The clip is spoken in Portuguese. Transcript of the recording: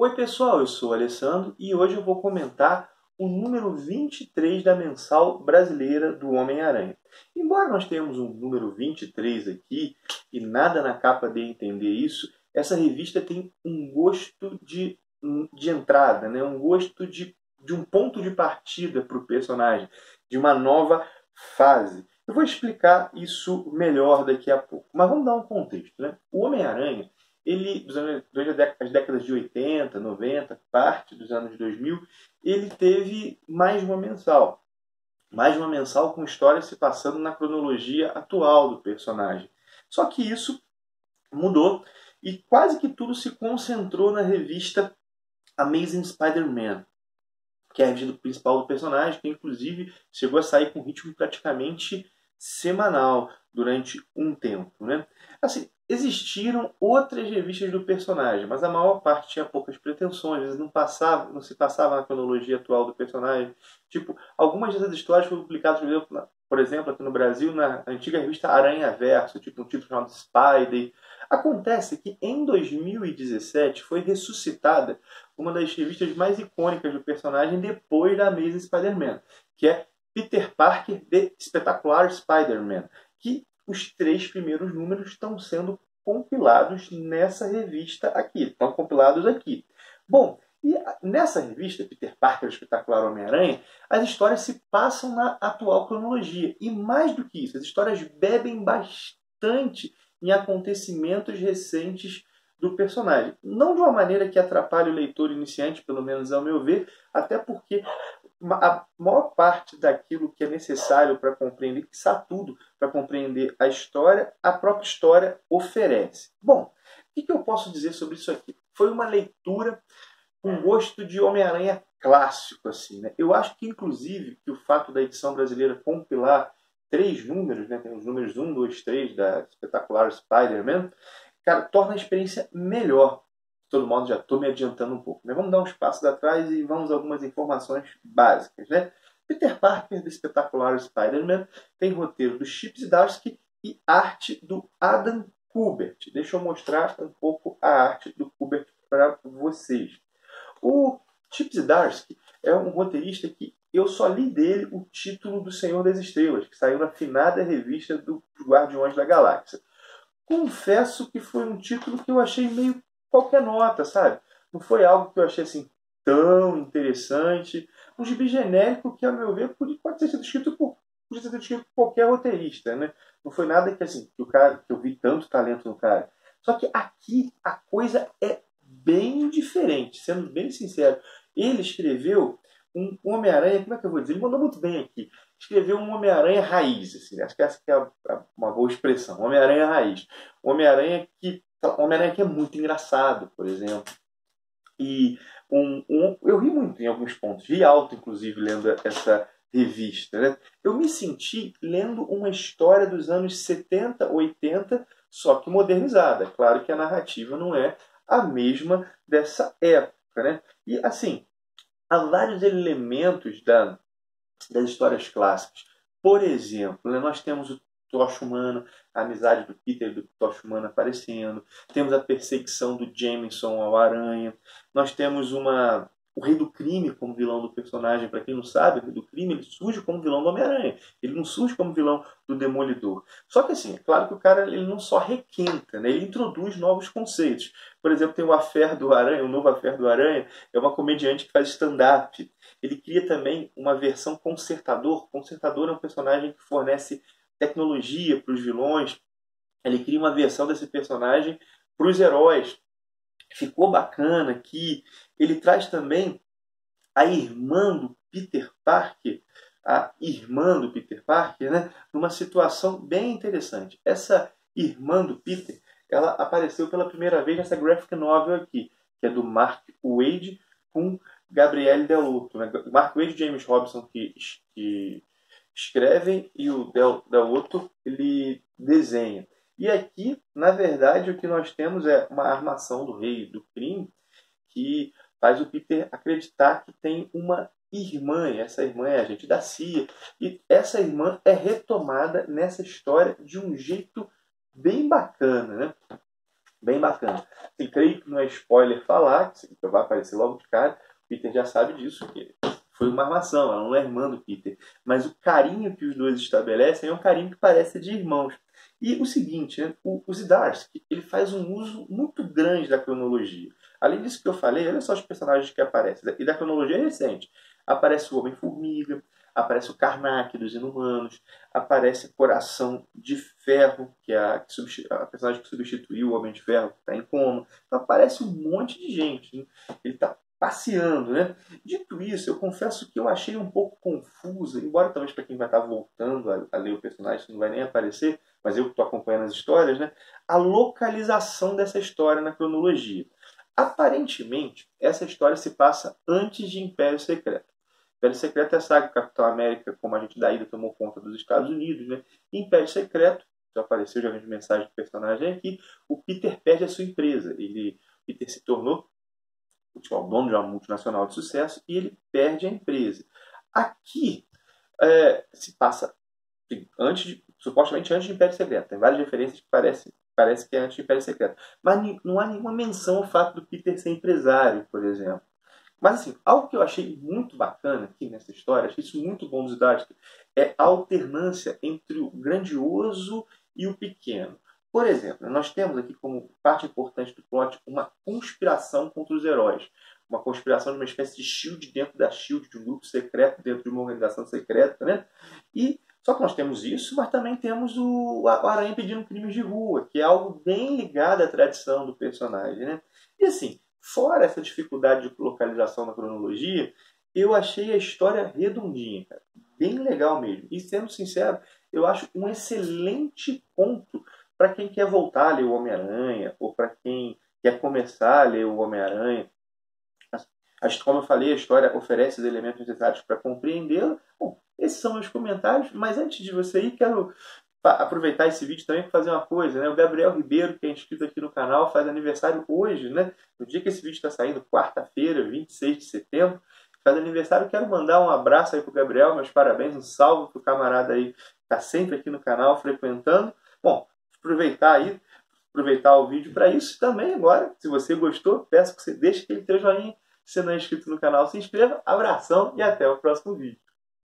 Oi pessoal, eu sou o Alessandro e hoje eu vou comentar o número 23 da mensal brasileira do Homem-Aranha. Embora nós tenhamos um número 23 aqui e nada na capa dê a entender isso, essa revista tem um gosto de entrada, né? Um gosto de um ponto de partida para o personagem, de uma nova fase. Eu vou explicar isso melhor daqui a pouco, mas vamos dar um contexto, né? O Homem-Aranha, ele, durante as décadas de 80, 90, parte dos anos 2000, ele teve mais uma mensal. Mais uma mensal com histórias se passando na cronologia atual do personagem. Só que isso mudou e quase que tudo se concentrou na revista Amazing Spider-Man, que é a revista principal do personagem, que inclusive chegou a sair com ritmo praticamente semanal durante um tempo, né? Assim, existiram outras revistas do personagem, mas a maior parte tinha poucas pretensões, eles não se passava na cronologia atual do personagem. Tipo, algumas dessas histórias foram publicadas, por exemplo, aqui no Brasil, na antiga revista Aranha Verso, tipo um título chamado Spidey. Acontece que em 2017 foi ressuscitada uma das revistas mais icônicas do personagem depois da Amazing Spider-Man, que é Peter Parker The Spectacular Spider-Man, que os 3 primeiros números estão sendo compilados nessa revista aqui, estão compilados aqui. Bom, e nessa revista, Peter Parker The Espetacular Homem-Aranha, as histórias se passam na atual cronologia. E mais do que isso, as histórias bebem bastante em acontecimentos recentes do personagem. Não de uma maneira que atrapalhe o leitor iniciante, pelo menos ao meu ver, até porque a maior parte daquilo que é necessário para compreender, quiçá tudo, para compreender a história, a própria história oferece. Bom, o que eu posso dizer sobre isso aqui? Foi uma leitura com gosto de Homem-Aranha clássico, assim, né? Eu acho que, inclusive, que o fato da edição brasileira compilar 3 números, né? Tem os números 1, 2, 3 da Espetacular Spider-Man, cara, torna a experiência melhor. De todo modo, já estou me adiantando um pouco, né? Vamos dar uns passos atrás e vamos a algumas informações básicas, né? Peter Parker, do Espetacular Spider-Man, tem roteiro do Chip Zdarsky e arte do Adam Kubert. Deixa eu mostrar um pouco a arte do Kubert para vocês. O Chip Zdarsky é um roteirista que eu só li dele o título do Senhor das Estrelas, que saiu na finada revista dos Guardiões da Galáxia. Confesso que foi um título que eu achei meio qualquer nota, sabe? Não foi algo que eu achei assim tão interessante. Um gibi genérico que, a meu ver, pode ter sido escrito por qualquer roteirista, né? Não foi nada que assim que eu vi tanto talento no cara. Só que aqui a coisa é bem diferente, sendo bem sincero. Ele escreveu um Homem-Aranha, como é que eu vou dizer? Ele mandou muito bem aqui. Escreveu um Homem-Aranha raiz, assim, acho que essa que é uma boa expressão, um Homem-Aranha raiz. Um Homem-Aranha que é muito engraçado, por exemplo. E eu ri muito em alguns pontos, ri alto, inclusive, lendo essa revista, né? Eu me senti lendo uma história dos anos 70, 80, só que modernizada. Claro que a narrativa não é a mesma dessa época, né? E, assim, há vários elementos das histórias clássicas. Por exemplo, né, nós temos o Tocha Humana, a amizade do Peter e do Tocha Humana aparecendo. Temos a perseguição do Jameson ao Aranha. Nós temos o Rei do Crime como vilão do personagem. Para quem não sabe, o Rei do Crime ele surge como vilão do Homem-Aranha. Ele não surge como vilão do Demolidor. Só que assim, é claro que o cara ele não só requenta, né? Ele introduz novos conceitos. Por exemplo, tem o Affair do Aranha, o novo Affair do Aranha, é uma comediante que faz stand-up. Ele cria também uma versão Consertador. Consertador é um personagem que fornece tecnologia para os vilões. Ele cria uma versão desse personagem para os heróis. Ficou bacana aqui. Ele traz também a irmã do Peter Parker, né, numa situação bem interessante. Essa irmã do Peter, ela apareceu pela primeira vez nessa graphic novel aqui, que é do Mark Waid com Gabriele Delotto, né? Mark Waid e James Robson que escrevem e o Delotto ele desenha. E aqui, na verdade, o que nós temos é uma armação do Rei do Crime que faz o Peter acreditar que tem uma irmã, e essa irmã é agente da CIA. E essa irmã é retomada nessa história de um jeito bem bacana, né? Bem bacana. E creio que não é spoiler falar, que vai aparecer logo de cara, o Peter já sabe disso, que foi uma armação, ela não é irmã do Peter. Mas o carinho que os dois estabelecem é um carinho que parece de irmãos. E o seguinte, né, o Zdarsky, ele faz um uso muito grande da cronologia. Além disso que eu falei, olha só os personagens que aparecem. E da cronologia recente. Aparece o Homem-Formiga, aparece o Karnak dos Inumanos, aparece Coração de Ferro, que é a personagem que substituiu o Homem de Ferro, que está em coma. Então aparece um monte de gente. Né? Ele está passeando, né? Dito isso, eu confesso que eu achei um pouco confusa, embora talvez para quem vai estar voltando a ler o personagem isso não vai nem aparecer, mas eu que estou acompanhando as histórias, né? A localização dessa história na cronologia. Aparentemente, essa história se passa antes de Império Secreto. Império Secreto é a saga que o Capitão América, como a gente da ida, tomou conta dos Estados Unidos, né? Império Secreto, já apareceu, já vi mensagem do personagem aqui, o Peter perde a sua empresa. O Peter se tornou o dono de uma multinacional de sucesso e ele perde a empresa. Aqui se passa supostamente antes de Império Secreto. Tem várias referências que parece que é antes de Império Secreto. Mas não há nenhuma menção ao fato do Peter ser empresário, por exemplo. Mas assim, algo que eu achei muito bacana aqui nessa história, achei isso muito bom dos Didáticos, é a alternância entre o grandioso e o pequeno. Por exemplo, nós temos aqui como parte importante do plot uma conspiração contra os heróis. Uma conspiração de uma espécie de SHIELD dentro da SHIELD, de um grupo secreto dentro de uma organização secreta, né? Só que nós temos isso, mas também temos o Aranha pedindo crimes de rua, que é algo bem ligado à tradição do personagem, né? E assim, fora essa dificuldade de localização na cronologia, eu achei a história redondinha, cara. Bem legal mesmo. E sendo sincero, eu acho um excelente ponto para quem quer voltar a ler o Homem-Aranha, ou para quem quer começar a ler o Homem-Aranha. Como eu falei, a história oferece os elementos necessários para compreendê-la. Bom, esses são meus comentários, mas antes de você ir, quero aproveitar esse vídeo também para fazer uma coisa, né? O Gabriel Ribeiro, que é inscrito aqui no canal, faz aniversário hoje, né? No dia que esse vídeo está saindo, quarta-feira, 26 de setembro, faz aniversário. Quero mandar um abraço aí pro Gabriel, meus parabéns, um salve pro camarada aí que está sempre aqui no canal, frequentando. Bom, aproveitar o vídeo para isso também agora. Se você gostou, peço que você deixe aquele teu joinha. Se você não é inscrito no canal, se inscreva. Abração e até o próximo vídeo.